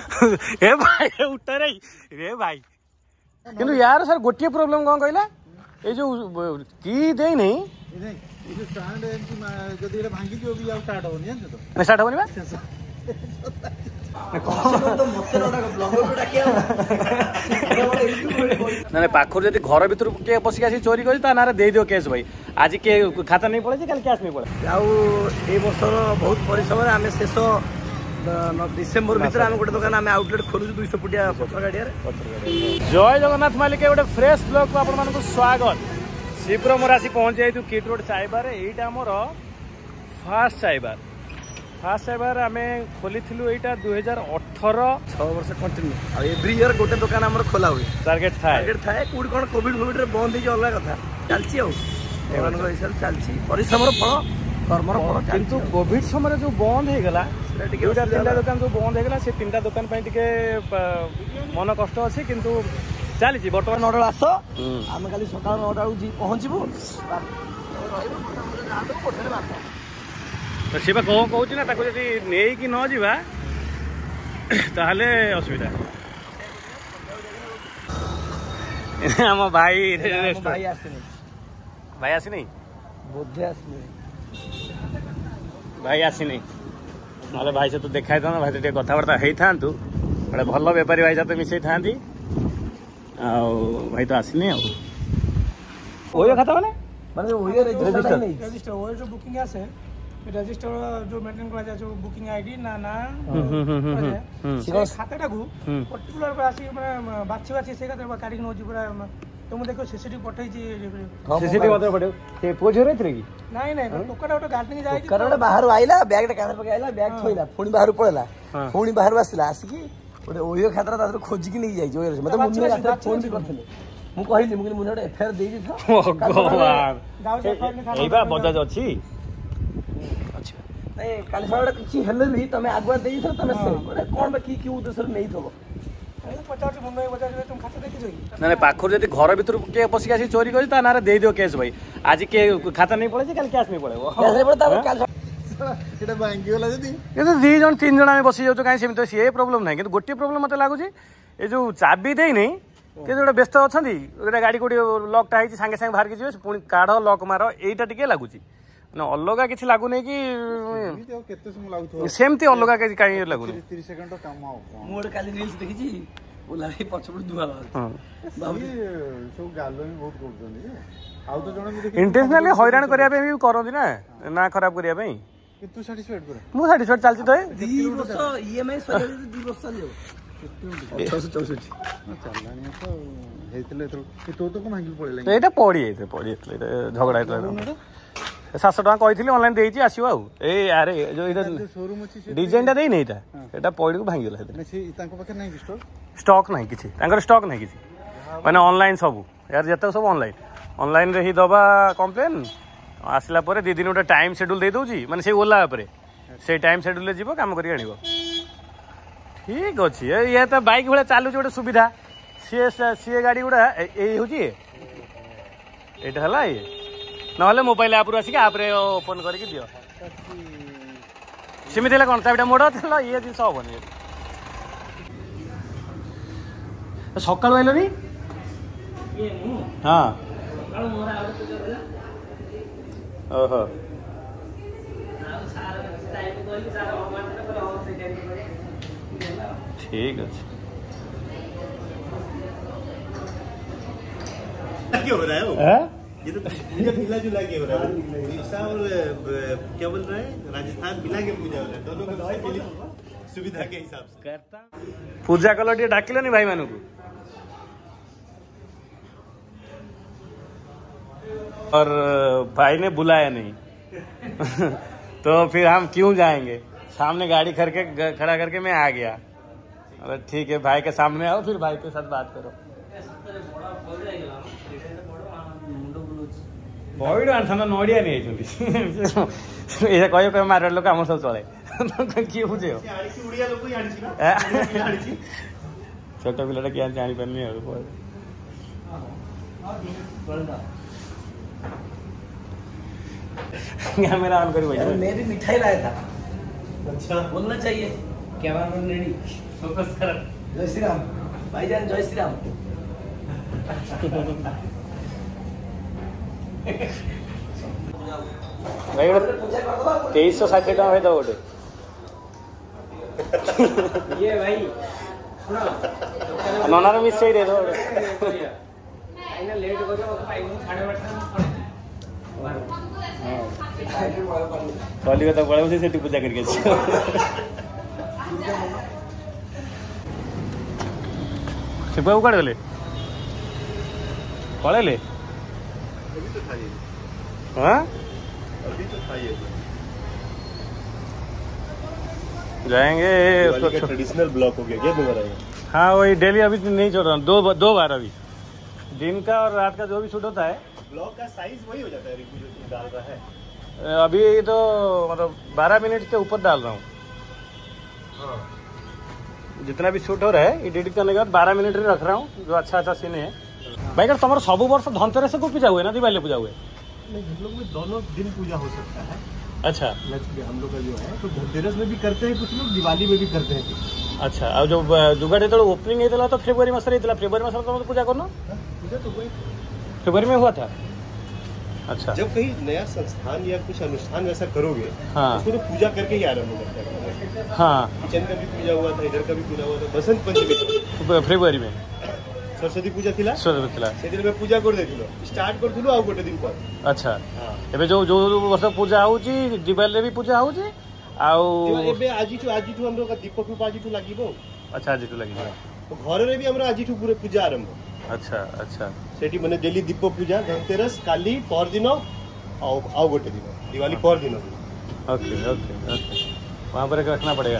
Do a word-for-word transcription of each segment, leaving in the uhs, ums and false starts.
ए भाई उठ रे रे भाई किंतु यार सर गोटे प्रोब्लेम कौन कहला ए जो की दे नहीं ये स्टैंड जदी रे भांगी जो भी आ स्टार्ट होनी है तो स्टार्ट होनी बा ना पाखर जब घर भर किए पशिक आसी चोरी कर दे दियो केस भाई आज किए खाता नहीं पड़े कल कैश नहीं पड़े आउ वर्षर बहुत परिश्रम आम शेष डिसेम्बर भर आम गोटे दुकान आम आउटलेट खोलुँ दुई फुटिया पथर गाड़िया जय जगन्नाथ मालिक गोटे फ्रेश ब्लॉग को आपको स्वागत शीघ्र मोर आसी पहुँच जाइए किट रोड चायबार यहीटा मोर फास्ट चायबार फास्ट चायबार आम खोली यहाँ दुई हजार अठर छह वर्ष कंटिन्यू एव्री इयर गोटे दुकान आम खोला हुए टार्गेट था टार्गेट था कौट कौन कोविड कोविड बंद हो अलग कथा चलती हिसाब चलती परिश्रम फल कर्मर फल किंतु कोविड समय जो बंद होगा तीन दुकान जो बंद होगा से तीन दुकान मन कष्ट अच्छी किंतु चली बर्तमान नौटा आस आम खाली सका नौटा पहुँचू तो सी कौन कौन ना जब नहीं कि न जावा ताहले असुविधा आम भाई भाई आसनी भाई आसी नहीं बोधे आसनी भाई आसी नहीं ना भाई से तो देखा था भाई तो कथबार्ता होता गोटे भल बेपारी भाई सहित मिसई था भाई तो आसनी आ खाता मैंने माने ओयो रजिस्टर नहीं रजिस्टर ओयो जो बुकिंग आसे रजिस्टर जो मेंटेन करा जाय जो बुकिंग आईडी ना ना से खाताटा को पर्टिकुलर पर आसी माने बाछि बाछि से खाता काढी न होजी पूरा तो मु देखो सीसीटीवी पठाई छी सीसीटीवी मतलब पठो से पोजो रेत रे की नहीं नहीं टोकटा ओटा गार्डनिंग जाय छी करडा बाहर आइला बैग टा कांधर पे आइला बैग थोइला पुणी बाहर पळला पुणी बाहर आसिला आसी ओटे ओयो खातरा तार खोजी की नहीं जाय जो मतलब मुन्ने रात फोन भी करथले मु कहिली मु मुन्ने ओटे एफआईआर देई दी था भगवान एबा बजाज अछि अच्छा नहीं काली साडा किछि हेले भी तमे आगवा देई थो तमे से कोन बा की की उद्देश्य नहीं थो ना पाखर जब घर भर किए पशिक आसी चोरी कर दे दियो केस भाई आज किए खाता नहीं पड़े कल कैश नहीं पड़े दी जन तीन जन बसी जाऊँ कहीं सेमती सी प्रोब्लेम ना कि गोटे प्रोब्लेम मत लगुच ये जो चाबी दे नहीं कि जो व्यस्त अच्छा गोटे गाड़ी कोटी लकटा है सागे सागे बाहर जी पुणी काढ़ लक मार यहीटा टे लगुच अलग किसी लगुनि कि सेमती अलग कहीं लगुनि इंटेंशनली हैरान करने भी करती ना ना खराब करने मु साटिस्फाइड चलती तो ईएमआई एटा पड़ी पड़ी झगड़ा सातश टाँग कही ऑनलाइन देती आसो आरे जो डिजाइन दे नहीं था पड़ी को भांगीगला स्टॉक ना कि स्टॉक ना कि मैंने ऑनलाइन सब यार जिते सब ऑनलाइन ऑनलाइन रे ही दबा कंप्लेन आसला दी दिन गोटे टाइम शेड्यूल दे दूसरी माने से ओला से टाइम शेड्यूल जीव कम कर ठीक अच्छे ये तो बाइक भाई चलुच गोटे सुविधा सी सी गाड़ी गुड़ा ये हूँ ये ना मोबाइल आप आसिक आप ओपन कर दियो सेमती कौन चाबिटा मोड़ था ये जिन हेनी सका आइल हाँ ओहो ठीक अच्छे क्या हो रहा है ये तो मिला जुला के हो रहा है और क्या बोल रहे हैं राजस्थान मिला के पूजा हो रहा है दोनों का सुविधा के हिसाब से करता पूजा कल टे डाकिलनी भाई मान को और भाई ने बुलाया नहीं तो फिर हम क्यों जाएंगे सामने गाड़ी करके खड़ा करके मैं आ गया अरे ठीक है भाई के सामने आओ फिर भाई के साथ बात करो बड़ आना नड़िया नहीं कह कह मार लोक आम सब चले किए बुझे छोट पिलाटा क्या जापारे कैमरा ऑन कर मैं भी मिठाई लाया था अच्छा बोलना चाहिए कैमरा रेडी जय श्री राम भाईजान, जय श्री राम। भाई तेईस सौ षाठी टाँग दो गोटे ये भाई ननार मिसई दे दो लेट कर कलिकता पड़े से पूजा करके शिवबाबू कड़े गले पड़े हाँ जाएंगे उसको ट्रेडिशनल ब्लॉक हो गया क्या दोबारा? हाँ वही डेली अभी नहीं छोड़ रहा हूँ, दो दो बार अभी दिन का और रात का जो भी शूट होता है ब्लॉक का साइज वही हो जाता है रिव्यू जो तुम डाल रहा है अभी तो मतलब बारह मिनट के ऊपर डाल रहा हूँ। हाँ। जितना भी शूट हो रहा है एडिट करने के बाद बारह मिनट में रख रहा हूँ जो अच्छा अच्छा सीन है। भाई अगर तुम्हारा सब वर्ष धनतेरस को पूजा हुए ना दिवाली पूजा हुए? नहीं, हम लोग में दोनों दिन पूजा हो सकता है। अच्छा हम लोग का जो है तो धनतेरस में भी करते हैं कुछ लोग, दिवाली में भी करते हैं कुछ। अच्छा और जो जुगाड़ जो ओपनिंग होता तो फेब्रुआरी मास फेब्रुआरी मास तुम पूजा करना? पूजा तो वही फेब्रुआरी में हुआ था। अच्छा जब कहीं नया संस्थान या कुछ अनुष्ठान वैसा करोगे हाँ उसको तो पूजा करके ही आरम्भ करता है। हाँ किचन का भी पूजा हुआ था, इधर का भी पूजा हुआ था। बसंत पंचमी फेब्रुआरी में सरस्वती पूजा थिला सरस्वती थिला से दिन में पूजा कर देथिलो स्टार्ट करथिलो आ गोटे दिन पर। अच्छा हां एबे जो जो वर्ष पूजा होउची दिवाली भी पूजा होउची आउ एबे आजिठु आजिठु हम लोग का दीप फूप आजिठु लागिबो। अच्छा आजिठु लागिबो तो घर रे भी हमरा आजिठु पूरे पूजा आरंभ। अच्छा अच्छा सेठी माने डेली दीप पूजा धनतेरस काली पर दिन आउ आउ गोटे दिन दिवाली पर दिन। ओके ओके ओके वहां पर रखना पड़ेगा।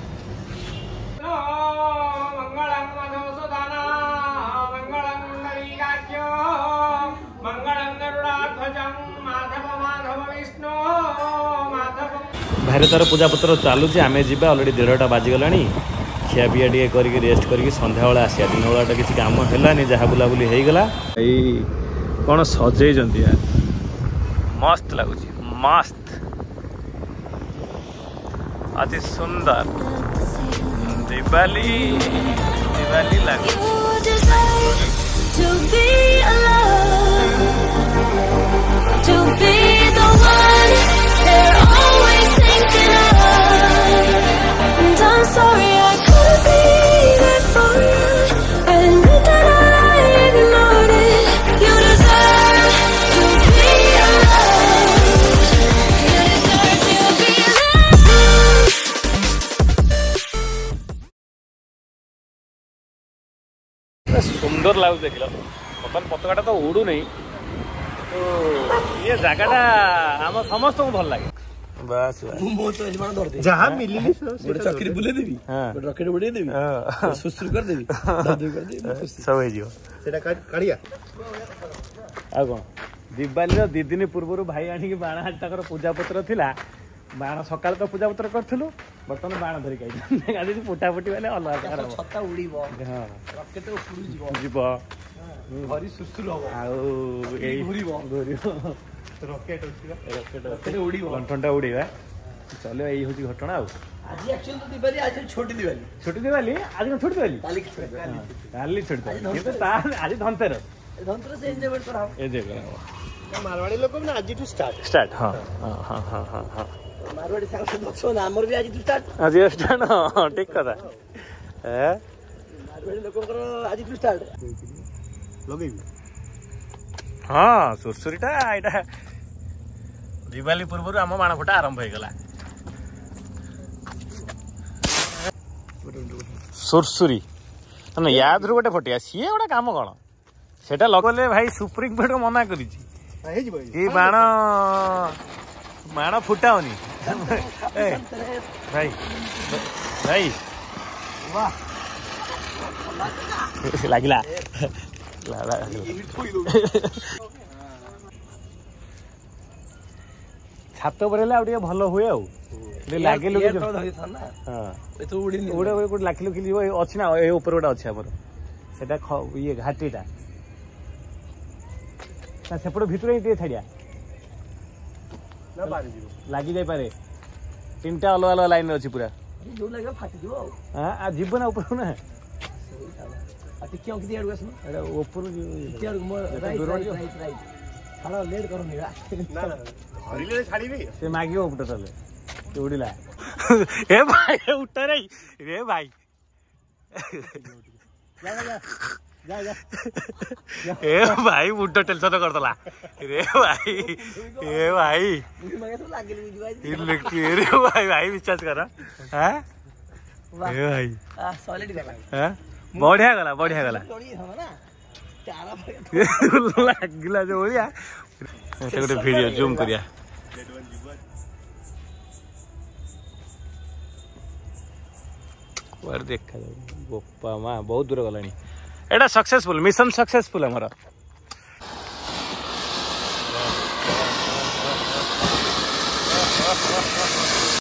बाहर तार पूजा पत्र चलुची आम जी अलरेडी डेढ़टा बाजिगला खिया पिया टे करके रेस्ट करके संध्या बेला आसिया दिन बेला किसी काम है जहाँ बुलाबुली होगला कौन सजे यार मस्त लगुच मस्त अति सुंदर दिवाली दिवाली लगे I'm sorry I couldn't be there for you. Admit that I ignored it. You deserve to be loved. You deserve to be loved. सुंदर लगुच देख बर्तमान पताका तो उड़ू नहीं तो ये जगह आम समस्त को भल लगे। बस जहाँ मिली गोटे चक्री बुले देवी गोटे रकेट उड़े देवी सुसुर कर देवी सब हो सेटा काढ़िया आ कौन दिवाली दी दिन पूर्व भाई आनिक बाण हाथ तक पूजा पत्र थिला बाण सकाल तो पूजा पत्र करूँ बर्तमान बाण धरिक आज फुटाफुटी बेले अलग छता उड़ीब रकेट जीव घरी सुसुर हम रकेट रकेट उड़ीब लंठनटा उड़ेगा चलो यही हूँ घटना आज एक्चुअली तो दिवाली आज छोटी दिवाली छोटी दिवाली आज कौन छोटी दिवाली काली काली छोटी दिवाली आज धनतेरस धनतेरस एंजॉयमेंट कराओ एंजॉय कराओ मारवाड़ी लोग ना आज टू स्टार्ट स्टार्ट हाँ हाँ हाँ हाँ हाँ हाँ मारवाड़ी सांग से बक्सो ना हमर भी आज टू स्टार्ट आज स्टार्ट हाँ ठीक कथा ए मारवाड़ी लोकंकर आज टू स्टार्ट लगेबी हाँ सुरसुरीटा एटा दिवाली पूर्व आम बाण फुटा आरंभ हो गला सुरसुरी ना याद रू गोटे फटिया सी गोटे काम कौन से लगले भाई सुप्रीम कोर्ट मना कर बाण बाण फुटाओनी भाई भाई लगिला छात पर भल हुए लगे लाखी लुखी अच्छी ना ऊपर गोटे अच्छे आम से ये घाटीटा सेपट भितर ही छाड़िया लगी जापे तीन टा अलग अलग लाइन अच्छी पूरा जो लगे फाटी दियो हां आ जीवन ऊपर ना आ टिके अंकित आडू आसनो एटा ऊपर टिके आडू मो राइट राइट राइट राइट हालो लेट करो निरा ना ना हरिले छाड़ी भी से मागियो उपटा चले उड़िला ए भाई उठा रे रे भाई जा जा जा जा ए भाई उठा टेंशन करतला रे भाई ए भाई मगे तो लागले बुझ भाई इलेक्ट्रिक रे भाई भाई विश्वास कर हां ए भाई आ सॉलिड गला हां बढ़िया गला बढ़िया गला तोड़ी हम ना चारा लागिला जो ओलिया से गोटे वीडियो जूम करिया देखा बोपा माँ बहुत दूर गलानी एटा सक्सेसफुल मिशन सक्सेसफुल हमारा।